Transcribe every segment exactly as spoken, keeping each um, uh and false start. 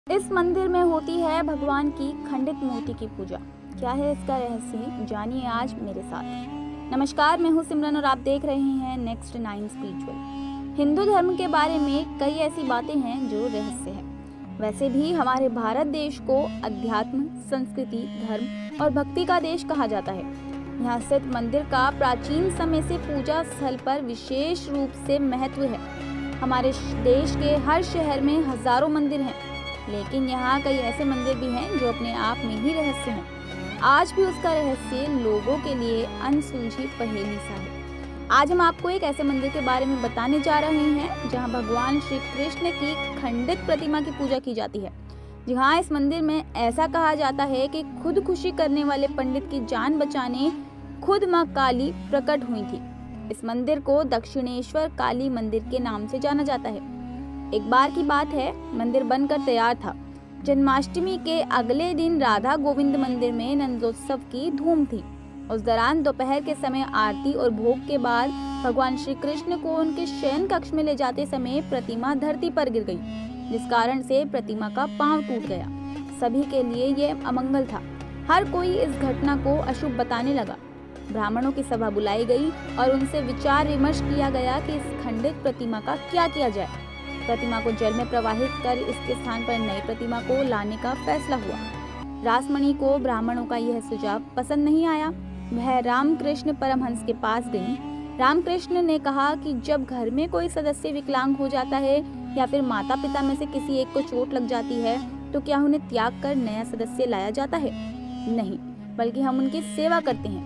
इस मंदिर में होती है भगवान की खंडित मूर्ति की पूजा। क्या है इसका रहस्य, जानिए आज मेरे साथ। नमस्कार, मैं हूँ सिमरन और आप देख रहे हैं नेक्स्ट नाइन स्पिरिचुअल। हिंदू धर्म के बारे में कई ऐसी बातें हैं जो रहस्य है। वैसे भी हमारे भारत देश को अध्यात्म, संस्कृति, धर्म और भक्ति का देश कहा जाता है। यहाँ स्थित मंदिर का प्राचीन समय से पूजा स्थल पर विशेष रूप से महत्व है। हमारे देश के हर शहर में हजारों मंदिर हैं, लेकिन यहाँ कई ऐसे मंदिर भी हैं जो अपने आप में ही रहस्य हैं। आज भी उसका रहस्य लोगों के लिए अनसुलझी पहेली सा है। आज हम आपको एक ऐसे मंदिर के बारे में बताने जा रहे हैं जहाँ भगवान श्री कृष्ण की खंडित प्रतिमा की पूजा की जाती है। जी हाँ, इस मंदिर में ऐसा कहा जाता है कि खुदकुशी करने वाले पंडित की जान बचाने खुद माँ काली प्रकट हुई थी। इस मंदिर को दक्षिणेश्वर काली मंदिर के नाम से जाना जाता है। एक बार की बात है, मंदिर बनकर तैयार था। जन्माष्टमी के अगले दिन राधा गोविंद मंदिर में नंदोत्सव की धूम थी। उस दौरान दोपहर के समय आरती और भोग के बाद भगवान श्री कृष्ण को उनके शयन कक्ष में ले जाते समय प्रतिमा धरती पर गिर गई, जिस कारण से प्रतिमा का पांव टूट गया। सभी के लिए यह अमंगल था। हर कोई इस घटना को अशुभ बताने लगा। ब्राह्मणों की सभा बुलाई गई और उनसे विचार विमर्श किया गया कि इस खंडित प्रतिमा का क्या किया जाए। प्रतिमा को जल में प्रवाहित कर इसके स्थान पर नई प्रतिमा को लाने का फैसला हुआ। रासमणि को ब्राह्मणों का यह सुझाव पसंद नहीं आया। वह रामकृष्ण परमहंस के पास गई। रामकृष्ण ने कहा कि जब घर में कोई सदस्य विकलांग हो जाता है या फिर माता पिता में से किसी एक को चोट लग जाती है, तो क्या उन्हें त्याग कर नया सदस्य लाया जाता है? नहीं, बल्कि हम उनकी सेवा करते हैं।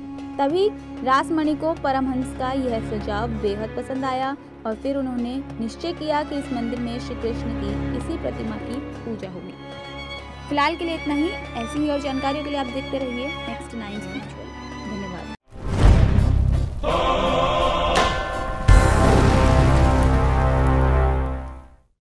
तभी रासमणि को परमहंस का यह सुझाव बेहद पसंद आया और फिर उन्होंने निश्चय किया कि इस मंदिर में श्री कृष्ण की इसी प्रतिमा की पूजा होगी। फिलहाल के लिए इतना ही। ऐसी ही और जानकारियों के लिए आप देखते रहिए नेक्स्ट नाइन स्पिरिचुअल।